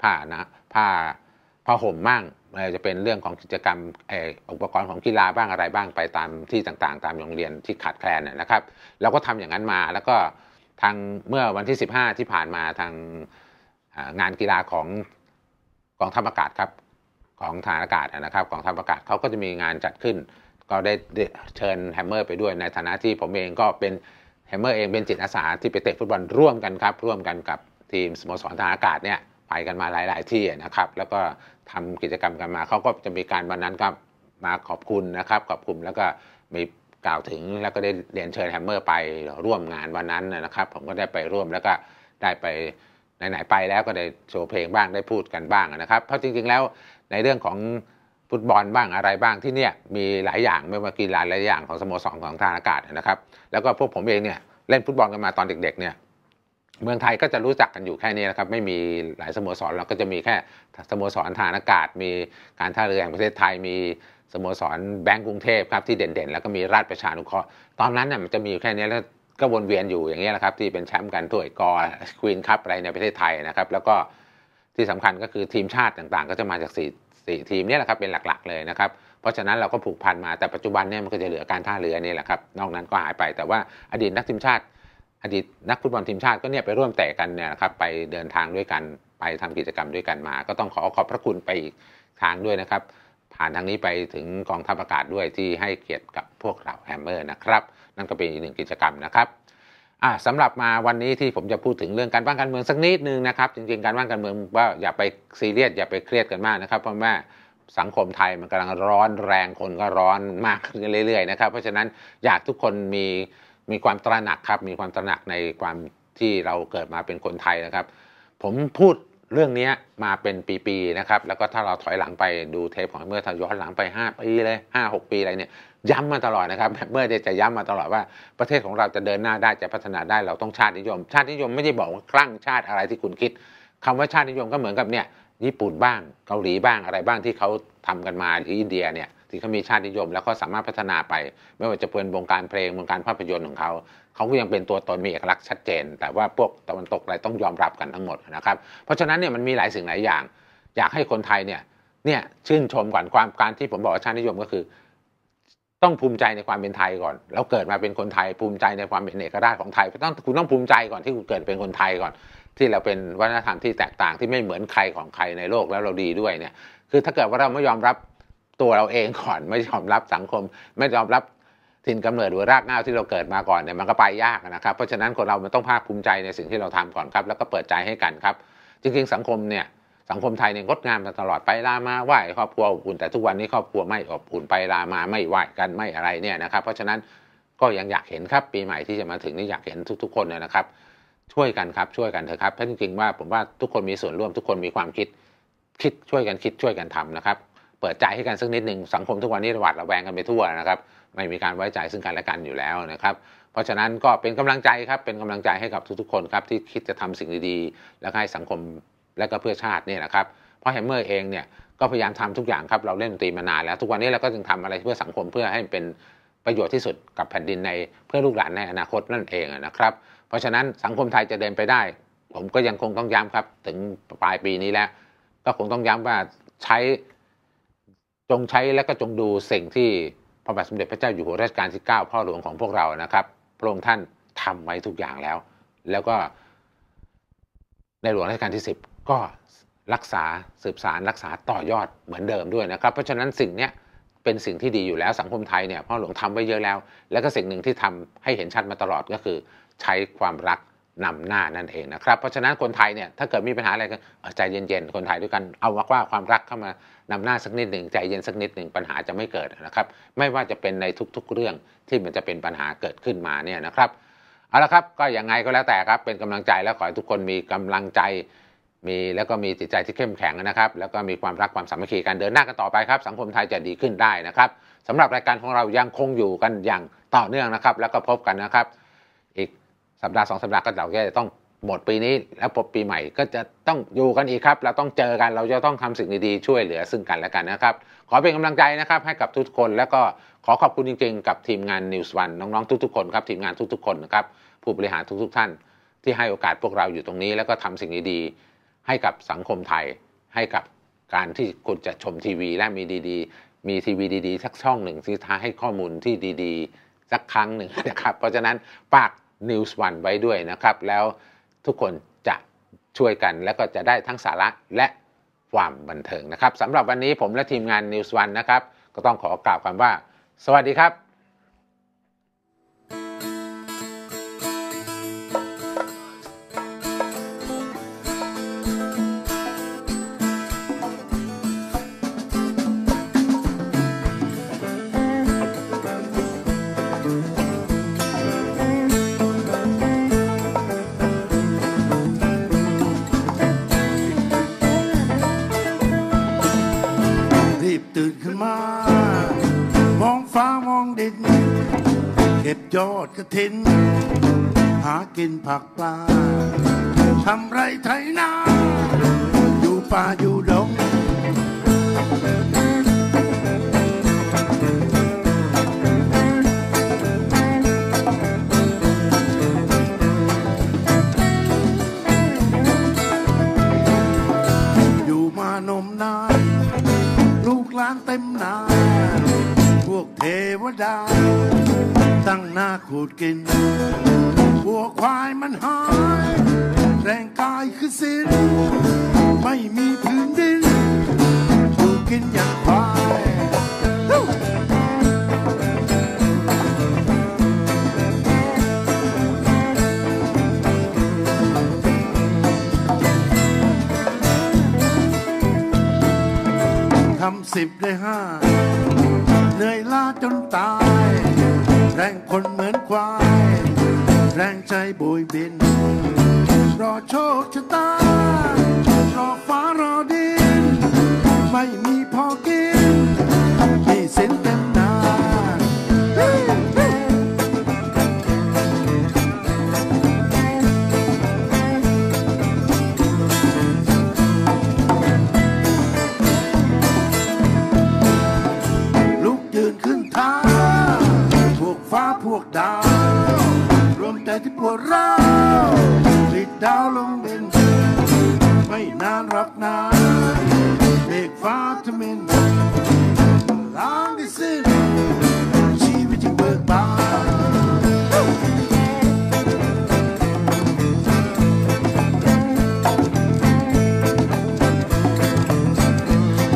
ผ้าห่มบ้างจะเป็นเรื่องของกิจกรรมอุปกรณ์ของกีฬาบ้างอะไรบ้างไปตามที่ต่างๆตามโรงเรียนที่ขาดแคลนนะครับเราก็ทำอย่างนั้นมาแล้วก็ทางเมื่อวันที่15ที่ผ่านมาทางงานกีฬาของกองทัพอากาศครับของทหารอากาศนะครับกองทัพอากาศเขาก็จะมีงานจัดขึ้นก็ได้เชิญแฮมเมอร์ไปด้วยในฐานะที่ผมเองก็เป็นแฮมเมอร์เองเป็นจิตอาสาที่ไปเตะฟุตบอลร่วมกันครับร่วมกันกับทีมสโมสรทหารอากาศเนี่ยไปกันมาหลายๆที่นะครับแล้วก็ทำกิจกรรมกันมาเขาก็จะมีการวันนั้นก็มาขอบคุณนะครับขอบคุณแล้วก็มีกล่าวถึงแล้วก็ได้เรียนเชิญแฮมเมอร์ไปร่วมงานวันนั้นนะครับผมก็ได้ไปร่วมแล้วก็ได้ไปไหนๆไปแล้วก็ได้โชว์เพลงบ้างได้พูดกันบ้างนะครับเพราะจริงๆแล้วในเรื่องของฟุตบอลบ้างอะไรบ้างที่เนี่ยมีหลายอย่างไม่ว่ากีฬาหลายอย่างของสโมสรของทางอากาศนะครับแล้วก็พวกผมเองเนี่ยเล่นฟุตบอลกันมาตอนเด็กๆเนี่ยเมืองไทยก็จะรู้จักกันอยู่แค่นี้นะครับไม่มีหลายสโมสรเราก็จะมีแค่สโมสรทางอากาศมีการท่าเรือแห่งประเทศไทยมีสโมสรแบงก์กรุงเทพครับที่เด่นๆแล้วก็มีราชประชานุเคราะห์ตอนนั้นเนี่ยมันจะมีแค่นี้แล้วก็วนเวียนอยู่อย่างนี้แหละครับที่เป็นแชมป์กันถ้วยกอควีนคัพอะไรในประเทศไทยนะครับแล้วก็ที่สำคัญก็คือทีมชาติต่างๆก็จะมาจาก4ทีมนี้แหละครับเป็นหลักๆเลยนะครับเพราะฉะนั้นเราก็ผูกพันมาแต่ปัจจุบันเนี่ยมันก็จะเหลือการท่าเรือนี่แหละครับนอกนั้นก็หายไปแต่ว่าอดีตนักทีมชาติอดีตนักฟุตบอลทีมชาติก็เนี่ยไปร่วมเตะกันเนี่ยนะครับไปเดินทางด้วยกันไปทำกิจกรรมด้วยกันมาก็ต้องขอบพระคุณไปอีกทางด้วยนะครับผ่านทางนี้ไปถึงกองทัพอากาศด้วยที่ให้เกียรติกับพวกเราแฮมเมอร์นะครับนั่นก็เป็นอีกหนึ่งกิจกรรมนะครับสำหรับมาวันนี้ที่ผมจะพูดถึงเรื่องการบ้านการเมืองสักนิดนึงนะครับจริงๆการบ้านการเมืองว่าอย่าไปซีเรียสอย่าไปเครียดกันมากนะครับเพราะว่าสังคมไทยมันกำลังร้อนแรงคนก็ร้อนมากขึ้นเรื่อยๆนะครับเพราะฉะนั้นอยากทุกคนมีความตระหนักครับมีความตระหนักในความที่เราเกิดมาเป็นคนไทยนะครับผมพูดเรื่องนี้มาเป็นปีๆนะครับแล้วก็ถ้าเราถอยหลังไปดูเทปของเมื่อย้อนหลังไป5 ปีเลย5-6 ปีอะไรเนี่ยย้ำมาตลอดนะครับเมื่อจะย้ำมาตลอดว่าประเทศของเราจะเดินหน้าได้จะพัฒนาได้เราต้องชาตินิยมชาตินิยมไม่ได้บอกว่าคลั่งชาติอะไรที่คุณคิดคำว่าชาตินิยมก็เหมือนกับเนี่ยญี่ปุ่นบ้างเกาหลีบ้างอะไรบ้างที่เขาทำกันมาหรืออินเดียเนี่ยที่เขามีชาตินิยมแล้วก็สามารถพัฒนาไปไม่ว่าจะเป็นวงการเพลงวงการภาพยนตร์ของเขาก็ยังเป็นตัวตนมีเอกลักษณ์ชัดเจนแต่ว่าพวกตะวันตกอะไรต้องยอมรับกันทั้งหมดนะครับเพราะฉะนั้นเนี่ยมันมีหลายสิ่งหลายอย่างอยากให้คนไทยเนี่ยชื่นชมก่อนการที่ผมบอกว่าชาตินิยมก็คือต้องภูมิใจในความเป็นไทยก่อนแล้วเกิดมาเป็นคนไทยภูมิใจในความเป็นเอกราชของไทยคุณต้องภูมิใจก่อนที่คุณเกิดเป็นคนไทยก่อนที่เราเป็นวัฒนธรรมที่แตกต่างที่ไม่เหมือนใครของใครในโลกแล้วเราดีด้วยเนี่ยคือถ้าเกิดว่าเราไม่ยอมรับตัวเราเองก่อนไม่ยอมรับสังคมไม่ยอมรับถิ่นกำเนิดหรือรากเหง้าที่เราเกิดมาก่อนเนี่ยมันก็ไปยากนะครับเพราะฉะนั้นคนเรามันต้องภาคภูมิใจในสิ่งที่เราทำก่อนครับแล้วก็เปิดใจให้กันครับจริงๆสังคมไทยเนี่ยงดงามมาตลอดไปลามาไหว้ครอบครัวอบอุ่นแต่ทุกวันนี้ครอบครัวไม่อบอุ่นไปลามาไม่ไหว้กันไม่อะไรเนี่ยนะครับเพราะฉะนั้นก็ยังอยากเห็นครับปีใหม่ที่จะมาถึงนี่อยากเห็นทุกๆคนนะครับช่วยกันครับช่วยกันเถอะครับเพราะจริงๆว่าผมว่าทุกคนมีส่วนร่วมทุกคนมีความคิดช่วยกันคิดช่วยกันทำนะครับเปิดใจให้กันสักนิดหนึ่งสังคมทุกวันนี้หวาดระแวงกันไปทั่วนะครับไม่มีการไว้ใจซึ่งกันและกันอยู่แล้วนะครับเพราะฉะนั้นก็เป็นกำลังใจครับเป็นกำลังใจให้กับทุกๆคนครับที่คิดจะทำสิ่งดีๆและให้สังคมและก็เพื่อชาตินี่นะครับเพราะแฮมเมอร์เองเนี่ยก็พยายามทำทุกอย่างครับเราเล่นดนตรีมานานแล้วทุกวันนี้เราก็จึงทำอะไรเพื่อสังคมเพื่อให้เป็นประโยชน์ที่สุดกับแผ่นดินในเพื่อลูกหลานในอนาคตนั่นเองนะครับเพราะฉะนั้นสังคมไทยจะเดินไปได้ผมก็ยังคงต้องย้ำครับถึงปลายปีนี้แล้วก็คงต้องย้ำว่าจงใช้และก็จงดูสิ่งที่พระบาทสมเด็จพระเจ้าอยู่หัวรัชกาลที่9พ่อหลวงของพวกเรานะครับพระองค์ท่านทำไว้ทุกอย่างแล้วก็ในหลวงรัชกาลที่10ก็รักษาสืบสารรักษาต่อยอดเหมือนเดิมด้วยนะครับเพราะฉะนั้นสิ่งนี้เป็นสิ่งที่ดีอยู่แล้วสังคมไทยเนี่ยพ่อหลวงทำไว้เยอะแล้วก็สิ่งหนึ่งที่ทำให้เห็นชัดมาตลอดก็คือใช้ความรักนำหน้านั่นเองนะครับเพราะฉะนั้นคนไทยเนี่ยถ้าเกิดมีปัญหาอะไรกันใจเย็นๆคนไทยด้วยกันเอาว่าความรักเข้ามานำหน้าสักนิดหนึ่งใจเย็นสักนิดหนึ่งปัญหาจะไม่เกิดนะครับไม่ว่าจะเป็นในทุกๆเรื่องที่มันจะเป็นปัญหาเกิดขึ้นมาเนี่ยนะครับเอาละครับก็ยังไงก็แล้วแต่ครับเป็นกำลังใจแล้วขอให้ทุกคนมีกำลังใจแล้วก็มีจิตใจที่เข้มแข็งนะครับแล้วก็มีความรักความสามัคคีกันเดินหน้ากันต่อไปครับสังคมไทยจะดีขึ้นได้นะครับสำหรับรายการของเรายังคงอยู่กันอย่างต่อเนื่องนะครับแล้วก็พบกันนะครับอีกสัปดาห์2 สัปดาห์ก็เราจะต้องหมดปีนี้แล้วพบปีใหม่ก็จะต้องอยู่กันอีกครับเราต้องเจอกันเราจะต้องทำสิ่งดีๆช่วยเหลือซึ่งกันและกันนะครับขอเป็นกำลังใจนะครับให้กับทุกคนแล้วก็ขอขอบคุณจริงๆกับทีมงาน News One น้องๆทุกๆคนครับทีมงานทุกๆคนนะครับผู้บริหารทุกๆท่านที่ให้โอกาสพวกเราอยู่ตรงนี้แล้วก็ทำสิ่งดีๆให้กับสังคมไทยให้กับการที่คุณจะชมทีวีและมีทีวีดีๆสักช่องหนึ่งที่ท้าให้ข้อมูลที่ดีๆสักครั้งหนึ่งนะครับเพราะฉะนั้นฝาก News One ไว้ด้วยนะครับแล้วทุกคนจะช่วยกันแล้วก็จะได้ทั้งสาระและความบันเทิงนะครับสำหรับวันนี้ผมและทีมงาน News One นะครับก็ต้องขอกล่าวคำว่าสวัสดีครับตื่นขึ้นมามองฟ้ามองดินเก็บยอดกระถินหากินผักปลาทำไรไถนาอยู่ป่าอยู่ดงอยู่มานมนานลูกหลานเต็มนาพวกเทวดาตั้งหน้าขูดกินวัวควายมันหายแรงกายคือสิ้นไม่มีพื้นดินอยู่กินอย่างควายทำ10 ได้ 5เหนื่อยล้าจนตายแรงคนเหมือนควายแรงใจโบยบินรอโชคชะตารอฟ้ารอดินไม่มีพอกินมีสินเต็มนาลุกยืนขึ้นท้าพวกฟ้าพวกดาวรวมใจที่ปวดร้าวปิดดาวลงดินไม่นานหรอกนะเมฆฟ้าทมินล้างได้สิ้นชีวิตที่เบิ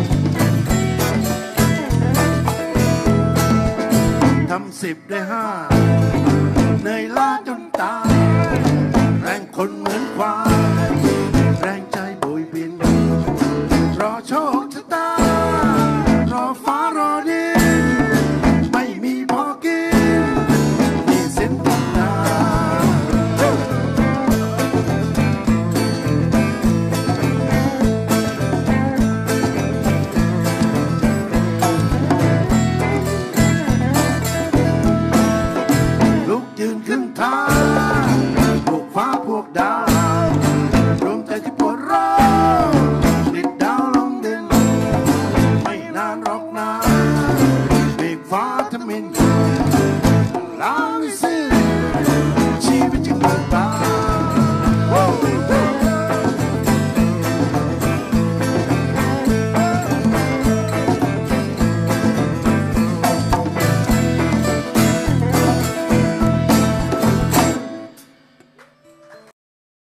กบานทำ10 ได้ 5